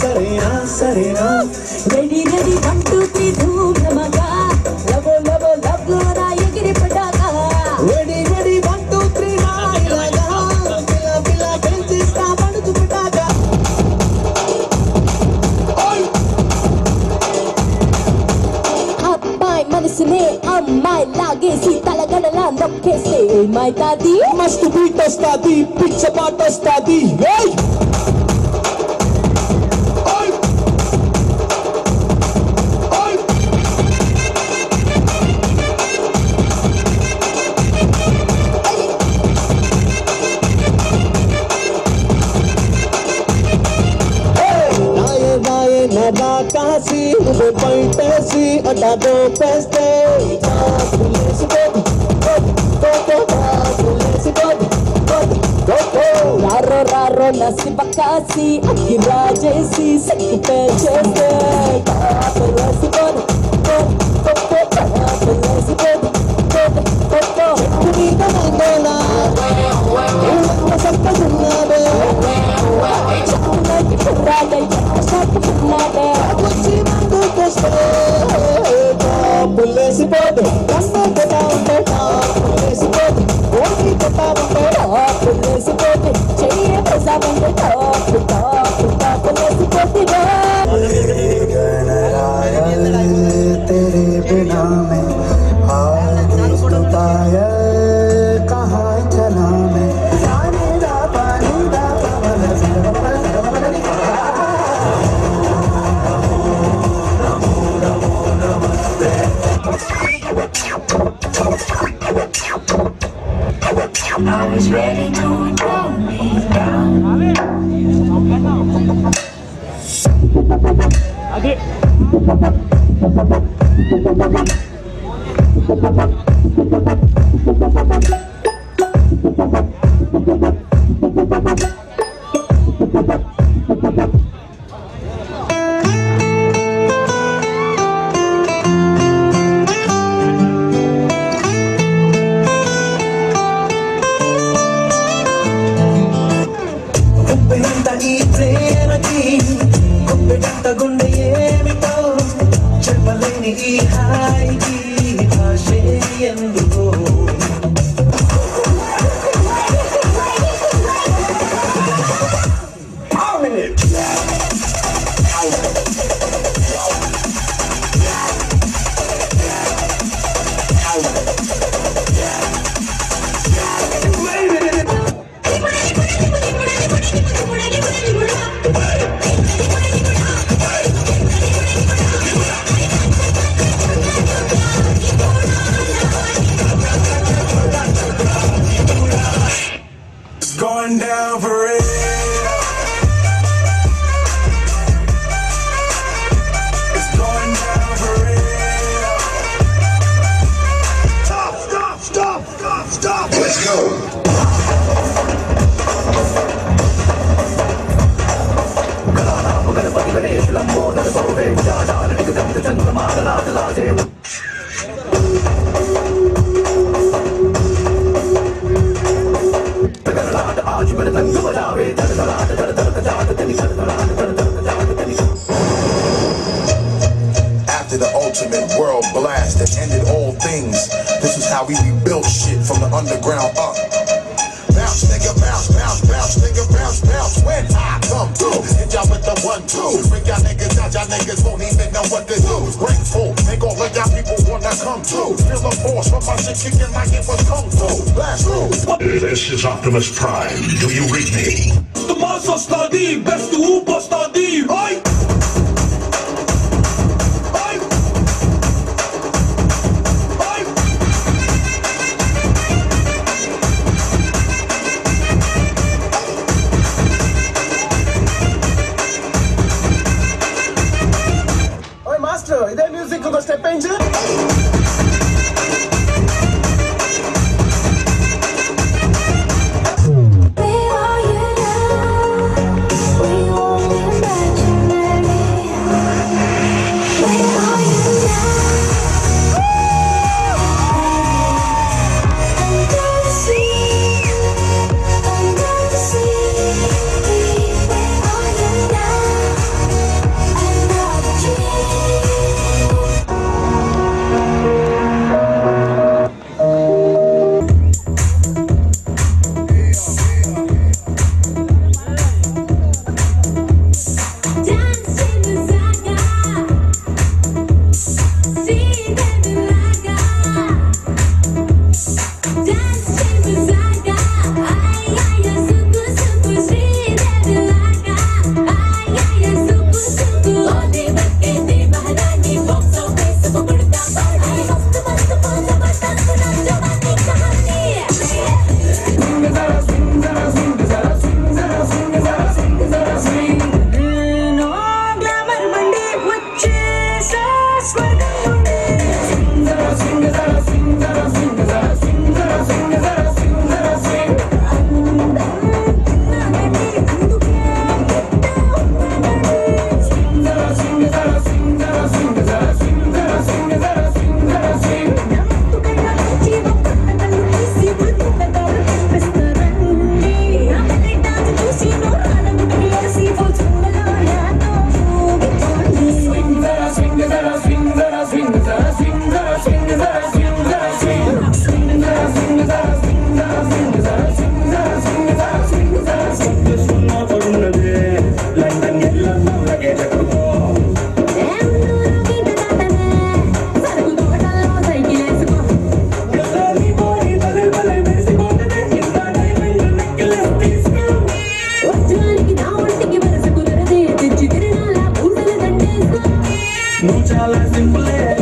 సరేనా సరేనా ready ready 1 2 3 ధూమ్ ధమాకా లవో లవో లవ్లో నా ఎగిరి పటాకా రెడీ రెడీ 1 2 3 నా ఇలాగా పిల్ల పిల్ల పెంచిస్తా పడుచు పటాకా అబ్బాయి మనసునే అమ్మాయి లాగేసి తలగడలా నొక్కేస్తే ఏమైతాది మస్తు బీట్ వస్తాది పిచ్చ పాట వస్తాది కాసి నువ్వు బయటేసి అటాదో పేస్తే రారో రారో నసిబ కాసి అగ్గి రాజేసి సక్కి పేచేస్తే పుల్లేసిపోదు కన్ను కొట్టా ఉంటే పుల్లేసిపోదు ఓటి కొట్టా ఉంటే పుల్లేసిపోతే చెయ్యి ప్రసాదంటే టాప్ టాప్ టాప్ పుల్లేసిపోతే तेरे बिना मैं हाल दोस्ताया कहाँ चला मैं I was ready to throw me down. ఈ ప్రేమకి గొప్పెడంత గుండె ఏమిటో చెప్పలేని ఈ హాయికి భాషే ఎందుకో Going down for real. It's going down for real. Stop, stop, stop, stop, stop. Let's go. After the ultimate world blast that ended all things, this is how we rebuilt shit from the underground up. Bounce, nigga, bounce, bounce, bounce, nigga, bounce, bounce. When I come through, hit y'all with the 1-2. Bring y'all niggas out, y'all niggas won't even know what to do. Grateful, make all of y'all people wanna come through. Feel the force from my shit kicking like it was kung fu. Blast through. This is Optimus Prime. Do you read me? The monster study, best to Uber study, right? ఇదే music ఒక step ఏంటి నువ్వు చాలా సింపులే